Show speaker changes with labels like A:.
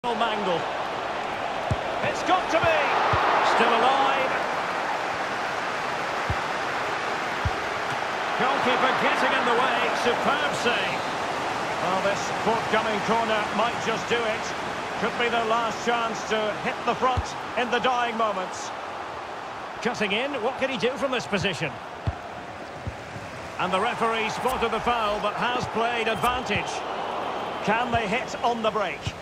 A: Mangle. It's got to be. Still alive. Goalkeeper getting in the way. Superb save. Well, this forthcoming corner might just do it. Could be their last chance to hit the front in the dying moments. Cutting in. What can he do from this position? And the referee spotted the foul but has played advantage. Can they hit on the break?